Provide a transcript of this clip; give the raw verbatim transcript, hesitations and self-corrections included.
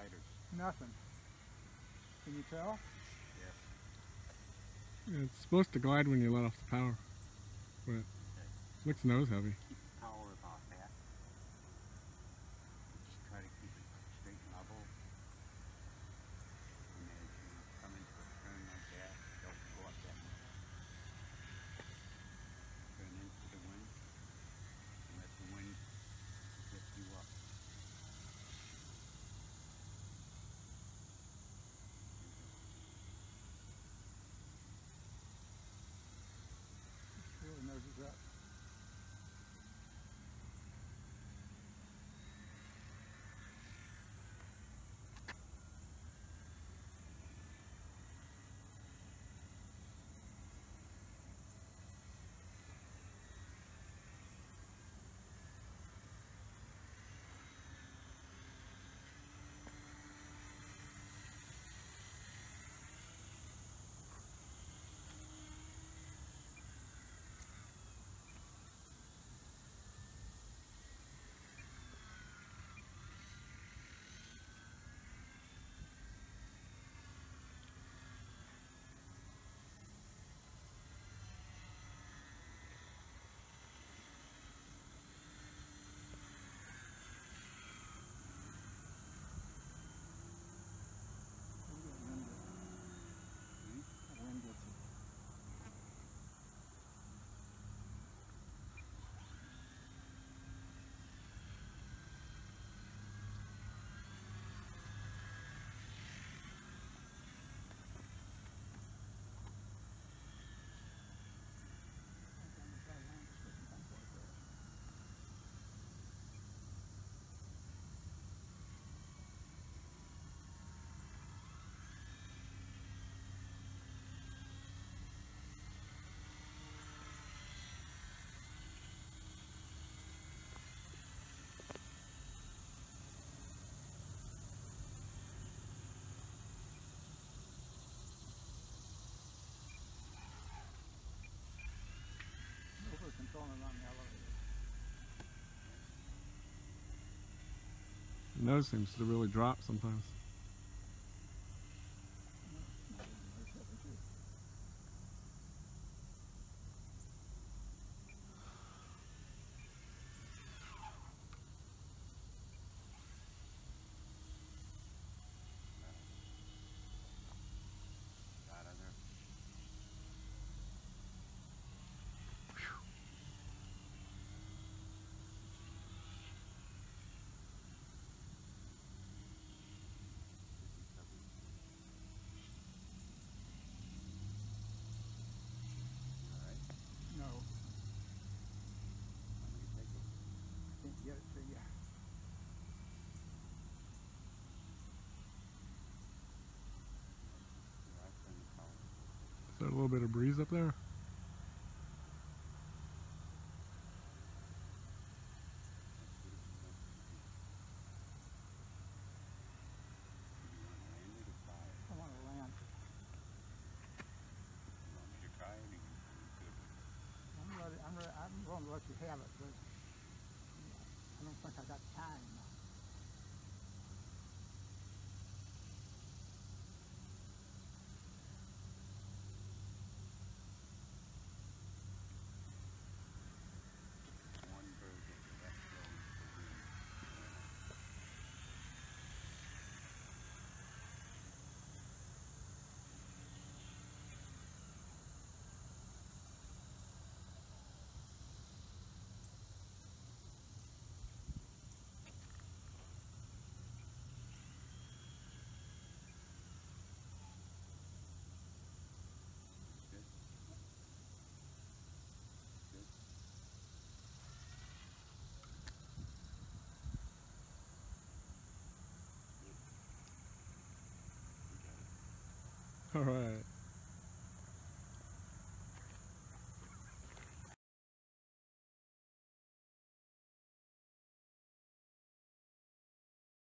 gliders? Nothing. Can you tell? Yes. It's supposed to glide when you let off the power, but it Okay. looks nose heavy. Keep the power about that. Just try to keep it straight and level. And as you come into a turn like that, don't go up that much. Turn into the wind and let the wind get you up. Really noses up. Wind gets it. Over controlling on the elevator. The nose seems to really drop sometimes. Out of there. No, Let me take it. can't get it to you. Here, I turn the power. Is there a little bit of breeze up there? I want to land. I'm ready. I'm ready. I'm going to let you have it, but I don't think I got time. One bird gets that Good. Good. All right.